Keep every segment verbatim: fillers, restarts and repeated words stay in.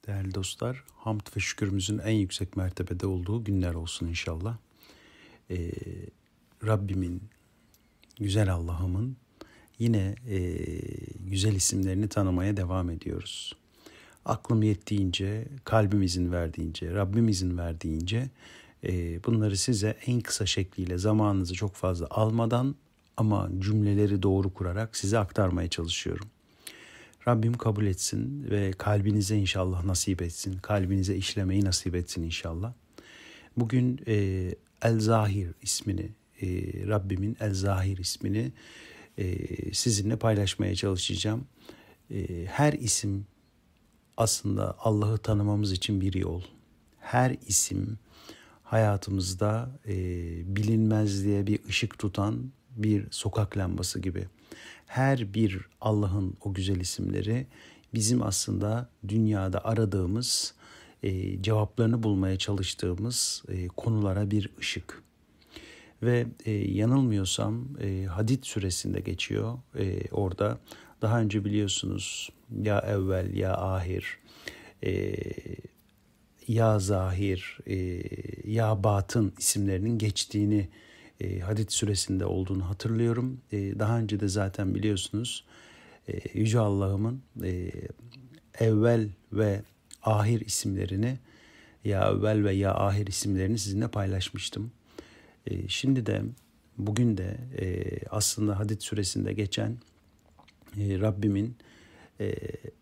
Değerli dostlar, hamd ve şükürümüzün en yüksek mertebede olduğu günler olsun inşallah. Ee, Rabbimin, güzel Allah'ımın yine e, güzel isimlerini tanımaya devam ediyoruz. Aklım yettiğince, kalbimizin verdiğince, Rabbimizin verdiğince e, bunları size en kısa şekliyle zamanınızı çok fazla almadan ama cümleleri doğru kurarak size aktarmaya çalışıyorum. Rabbim kabul etsin ve kalbinize inşallah nasip etsin. Kalbinize işlemeyi nasip etsin inşallah. Bugün e, El-Zahir ismini, e, Rabbimin El-Zahir ismini e, sizinle paylaşmaya çalışacağım. E, her isim aslında Allah'ı tanımamız için bir yol. Her isim hayatımızda e, bilinmezliğe bir ışık tutan bir sokak lambası gibi. Her bir Allah'ın o güzel isimleri bizim aslında dünyada aradığımız, e, cevaplarını bulmaya çalıştığımız e, konulara bir ışık. Ve e, yanılmıyorsam e, Hadid suresinde geçiyor. E, orada daha önce biliyorsunuz ya evvel ya ahir, e, ya zahir, e, ya batın isimlerinin geçtiğini E, Hadid suresinde olduğunu hatırlıyorum. E, daha önce de zaten biliyorsunuz e, Yüce Allah'ımın e, evvel ve ahir isimlerini, ya evvel ve ya ahir isimlerini sizinle paylaşmıştım. E, şimdi de bugün de e, aslında Hadid suresinde geçen e, Rabbimin e,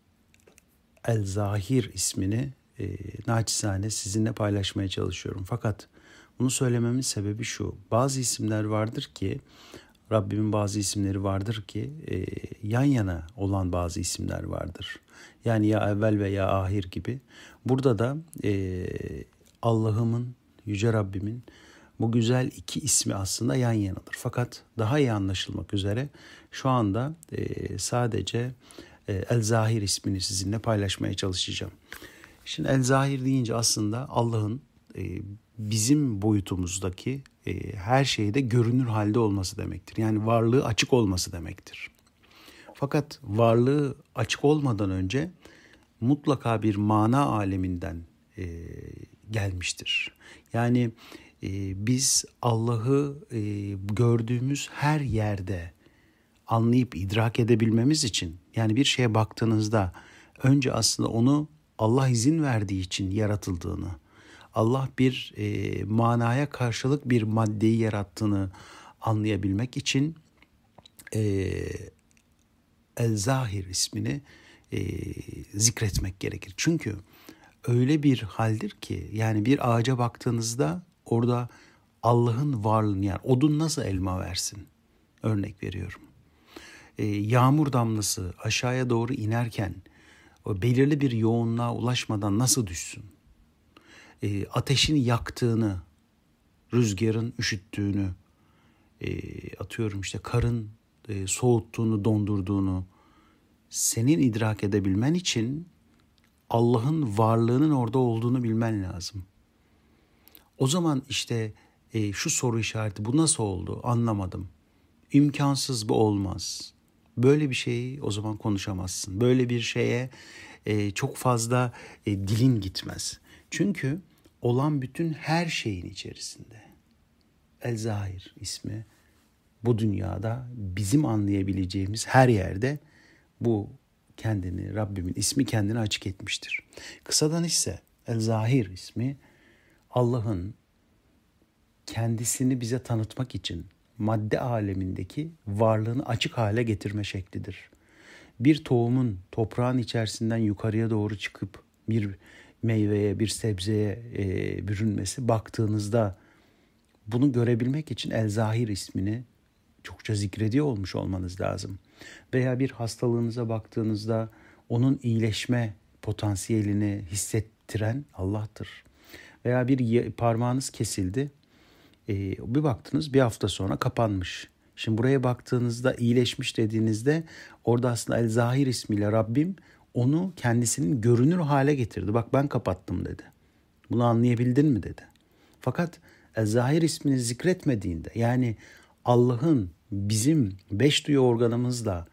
El-Zahir ismini e, naçizane sizinle paylaşmaya çalışıyorum. Fakat bunu söylememin sebebi şu. Bazı isimler vardır ki, Rabbimin bazı isimleri vardır ki e, yan yana olan bazı isimler vardır. Yani ya evvel ve ya ahir gibi. Burada da e, Allah'ımın, Yüce Rabbimin bu güzel iki ismi aslında yan yanadır. Fakat daha iyi anlaşılmak üzere şu anda e, sadece e, El-Zahir ismini sizinle paylaşmaya çalışacağım. Şimdi El-Zahir deyince aslında Allah'ın e, bizim boyutumuzdaki e, her şeyde görünür halde olması demektir. Yani varlığı açık olması demektir. Fakat varlığı açık olmadan önce mutlaka bir mana aleminden e, gelmiştir. Yani e, biz Allah'ı e, gördüğümüz her yerde anlayıp idrak edebilmemiz için, yani bir şeye baktığınızda önce aslında onu Allah izin verdiği için yaratıldığını, Allah bir e, manaya karşılık bir maddeyi yarattığını anlayabilmek için e, El-Zahir ismini e, zikretmek gerekir. Çünkü öyle bir haldir ki, yani bir ağaca baktığınızda orada Allah'ın varlığını, yani odun nasıl elma versin? Örnek veriyorum. E, yağmur damlası aşağıya doğru inerken o belirli bir yoğunluğa ulaşmadan nasıl düşsün? E, ateşin yaktığını, rüzgarın üşüttüğünü, e, atıyorum işte karın e, soğuttuğunu, dondurduğunu senin idrak edebilmen için Allah'ın varlığının orada olduğunu bilmen lazım. O zaman işte e, şu soru işareti, bu nasıl oldu anlamadım. İmkansız, bu olmaz. Böyle bir şeyi o zaman konuşamazsın. Böyle bir şeye e, çok fazla e, dilin gitmez. Çünkü olan bütün her şeyin içerisinde. El-Zahir ismi bu dünyada bizim anlayabileceğimiz her yerde bu kendini, Rabbimin ismi kendini açık etmiştir. Kısadan ise El-Zahir ismi Allah'ın kendisini bize tanıtmak için madde alemindeki varlığını açık hale getirme şeklidir. Bir tohumun toprağın içerisinden yukarıya doğru çıkıp bir meyveye, bir sebzeye e, bürünmesi, baktığınızda bunu görebilmek için El-Zahir ismini çokça zikrediyor olmuş olmanız lazım. Veya bir hastalığınıza baktığınızda onun iyileşme potansiyelini hissettiren Allah'tır. Veya bir parmağınız kesildi, e, bir baktınız bir hafta sonra kapanmış. Şimdi buraya baktığınızda iyileşmiş dediğinizde orada aslında El-Zahir ismiyle Rabbim onu kendisinin görünür hale getirdi. Bak ben kapattım dedi. Bunu anlayabildin mi dedi. Fakat El-Zahir ismini zikretmediğinde, yani Allah'ın bizim beş duyu organımızla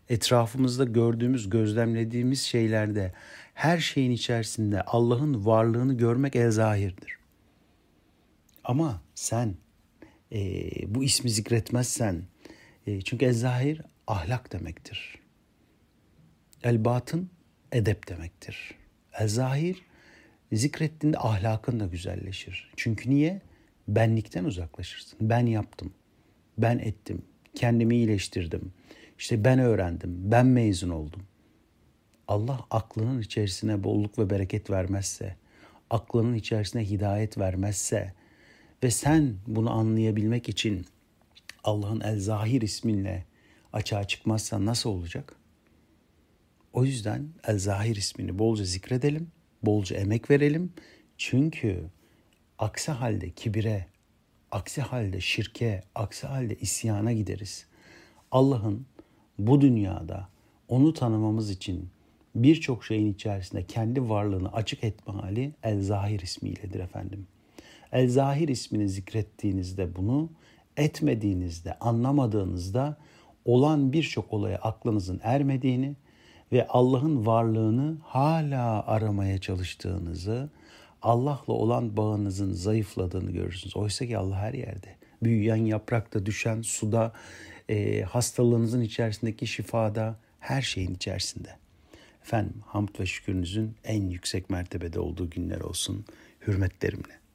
etrafımızda gördüğümüz, gözlemlediğimiz şeylerde, her şeyin içerisinde Allah'ın varlığını görmek elzahirdir. Ama sen e, bu ismi zikretmezsen, e, çünkü elzahir ahlak demektir. El-batın edep demektir. El-zahir zikrettiğinde ahlakın da güzelleşir. Çünkü niye? Benlikten uzaklaşırsın. Ben yaptım, ben ettim, kendimi iyileştirdim. İşte ben öğrendim, ben mezun oldum. Allah aklının içerisine bolluk ve bereket vermezse, aklının içerisine hidayet vermezse ve sen bunu anlayabilmek için Allah'ın El-Zahir isminle açığa çıkmazsan nasıl olacak? O yüzden El-Zahir ismini bolca zikredelim, bolca emek verelim. Çünkü aksi halde kibire, aksi halde şirke, aksi halde isyana gideriz. Allah'ın bu dünyada onu tanımamız için birçok şeyin içerisinde kendi varlığını açık etme hali El-Zahir ismiyledir efendim. El-Zahir ismini zikrettiğinizde, bunu etmediğinizde, anlamadığınızda olan birçok olaya aklınızın ermediğini ve Allah'ın varlığını hala aramaya çalıştığınızı, Allah'la olan bağınızın zayıfladığını görürsünüz. Oysa ki Allah her yerde. Büyüyen yaprakta, düşen suda, e, hastalığınızın içerisindeki şifada, her şeyin içerisinde. Efendim, hamd ve şükürünüzün en yüksek mertebede olduğu günler olsun. Hürmetlerimle.